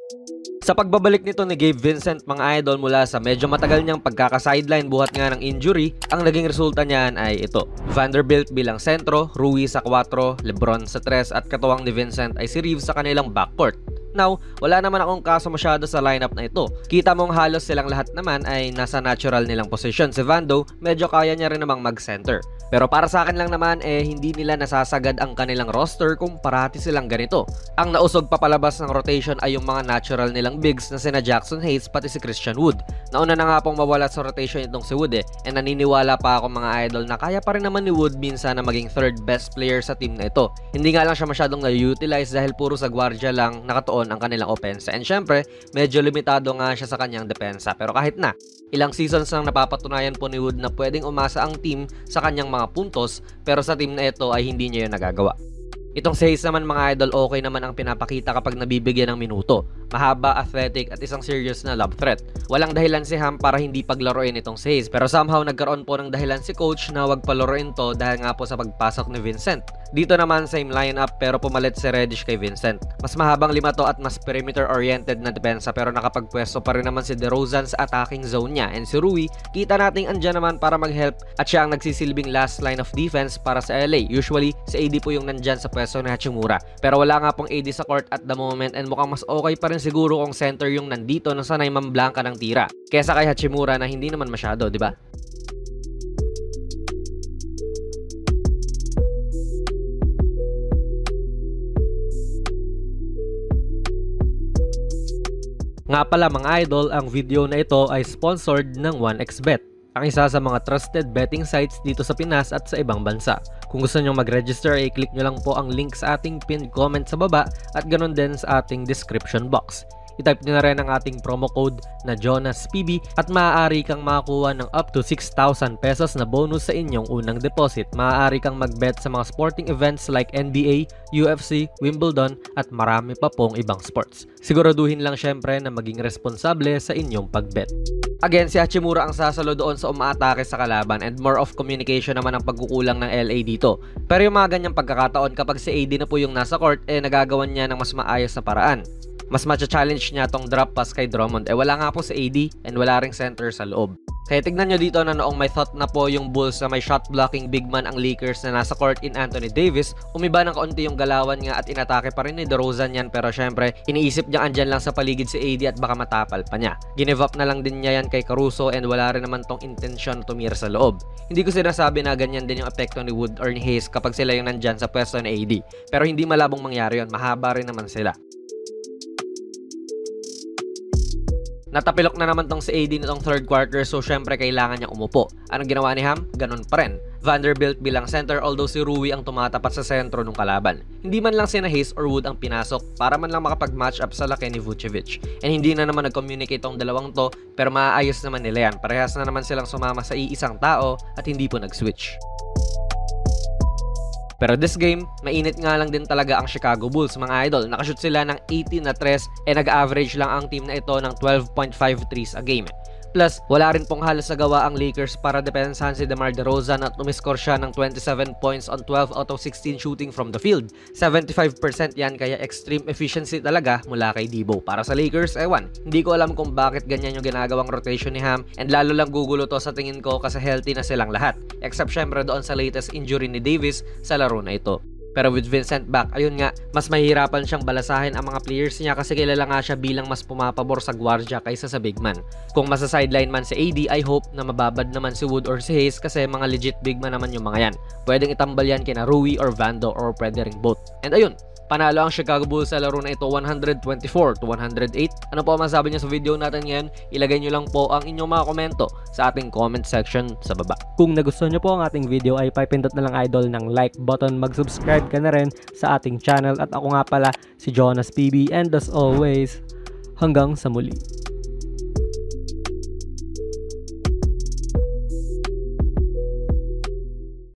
Sa pagbabalik nito ni Gabe Vincent mga idol mula sa medyo matagal niyang pagkaka-sideline buhat nga ng injury, ang naging resulta niyan ay ito. Vanderbilt bilang sentro, Rui sa 4, Lebron sa 3 at katuwang ni Vincent ay si Reeves sa kanilang backcourt. Now, wala naman akong kaso masyado sa lineup na ito. Kita mong halos silang lahat naman ay nasa natural nilang position. Si Vando, medyo kaya niya rin namang mag-center. Pero para sa akin lang naman, hindi nila nasasagad ang kanilang roster kung parati silang ganito. Ang nausog papalabas ng rotation ay yung mga natural nilang bigs na sina Jackson Hayes pati si Christian Wood. Nauna na nga pong mawala sa rotation itong si Wood and naniniwala pa ako mga idol na kaya pa rin naman ni Wood minsan na maging third best player sa team na ito. Hindi nga lang siya masyadong na-utilize dahil puro sa gwardiya lang nakatuon ang kanilang opensa. And syempre, medyo limitado nga siya sa kanyang depensa. Pero kahit na, ilang seasons nang napapatunayan po ni Wood na pwedeng umasa ang team sa kanyang mga puntos, pero sa team na ito ay hindi niya yun nagagawa. Itong si Hayes naman mga idol, okay naman ang pinapakita kapag nabibigyan ng minuto. Mahaba, athletic at isang serious na lob threat. Walang dahilan si Ham para hindi paglaruin itong si Hayes, pero somehow nagkaroon po ng dahilan si coach na wag palaruin to dahil nga po sa pagpasok ni Vincent. Dito naman same lineup pero pumalit si Reddish kay Vincent. Mas mahabang 5 to at mas perimeter oriented na depensa pero nakapagpwesto pa rin naman si DeRozan sa attacking zone niya, and si Rui kita nating andyan naman para mag-help at siya ang nagsisilbing last line of defense para sa LA. Usually si AD po yung nandyan sa pwesto ni Hachimura, pero wala nga pong AD sa court at the moment and mukhang mas okay pa rin siguro kung center yung nandito na sanay mamblangka ng tira kesa kay Hachimura na hindi naman masyado, di ba? Nga pala mga idol, ang video na ito ay sponsored ng 1xBet, ang isa sa mga trusted betting sites dito sa Pinas at sa ibang bansa. Kung gusto nyo mag-register, i-click nyo lang po ang link sa ating pinned comment sa baba at ganoon din sa ating description box. I-type nyo na rin ang ating promo code na JonasPB at maaari kang makakuha ng up to 6,000 pesos na bonus sa inyong unang deposit. Maaari kang mag-bet sa mga sporting events like NBA, UFC, Wimbledon at marami pa pong ibang sports. Siguraduhin lang syempre na maging responsable sa inyong pag-bet. Again, si Hachimura ang sasalo doon sa umaatake sa kalaban and more of communication naman ang pagkukulang ng LA dito. Pero yung mga ganyang pagkakataon kapag si AD na po yung nasa court, nagagawan niya ng mas maayos na paraan. Mas matcha-challenge niya tong drop pass kay Drummond. Wala nga po si AD and wala ring center sa loob. Kaya tignan nyo dito na noong may thought na po yung Bulls na may shot blocking big man ang Lakers na nasa court in Anthony Davis, umiba ng kaunti yung galawan nga at inatake pa rin ni DeRozan yan, pero syempre iniisip niya andyan lang sa paligid si AD at baka matapal pa niya. Give up na lang din niya yan kay Caruso and wala rin naman tong intensyon tumira sa loob. Hindi ko sinasabi na ganyan din yung epekto ni Wood or ni Hayes kapag sila yung nandyan sa pwesto ni AD, pero hindi malabong mangyari yun, mahaba rin naman sila. Natapilok na naman tong si AD nitong third quarter, so syempre kailangan niya umupo. Anong ginawa ni Ham? Ganun pa rin. Vanderbilt bilang center, although si Rui ang tumatapat sa sentro ng kalaban. Hindi man lang sina Hayes or Wood ang pinasok para man lang makapag-match up sa laki ni Vucevic. And hindi na naman nag-communicate tong dalawang to, pero maayos naman nila yan. Parehas na naman silang sumama sa iisang tao at hindi po nag-switch. Pero this game, mainit nga lang din talaga ang Chicago Bulls mga idol. Nakashoot sila ng 18 na 3 nag-average lang ang team na ito ng 12.5 threes a game. Plus, wala rin pong halos nagawa ang Lakers para depensahan si DeMar DeRozan at umiscore siya ng 27 points on 12 out of 16 shooting from the field. 75% yan, kaya extreme efficiency talaga mula kay Debo. Para sa Lakers, ewan. Hindi ko alam kung bakit ganyan yung ginagawang rotation ni Ham, and lalo lang gugulo to sa tingin ko kasi healthy na silang lahat. Except syempre doon sa latest injury ni Davis sa laro na ito. Pero with Vincent back, ayun nga, mas mahihirapan siyang balasahin ang mga players niya kasi kilala nga siya bilang mas pumapabor sa gwardiya kaysa sa big man. Kung masa-sideline man si AD, I hope na mababad naman si Wood or si Hayes kasi mga legit big man naman yung mga yan. Pwedeng itambal yan kina Rui or Vando or pwede ring both. And ayun, panalo ang Chicago Bulls sa laro na ito 124-108. Ano po ang masasabi niyo sa video natin ngayon? Ilagay niyo lang po ang inyong mga komento sa ating comment section sa baba. Kung nagustuhan niyo po ang ating video ay pipindot na lang idol ng like button, mag-subscribe ka na rin sa ating channel at ako nga pala si Jonas PB, and as always, hanggang sa muli.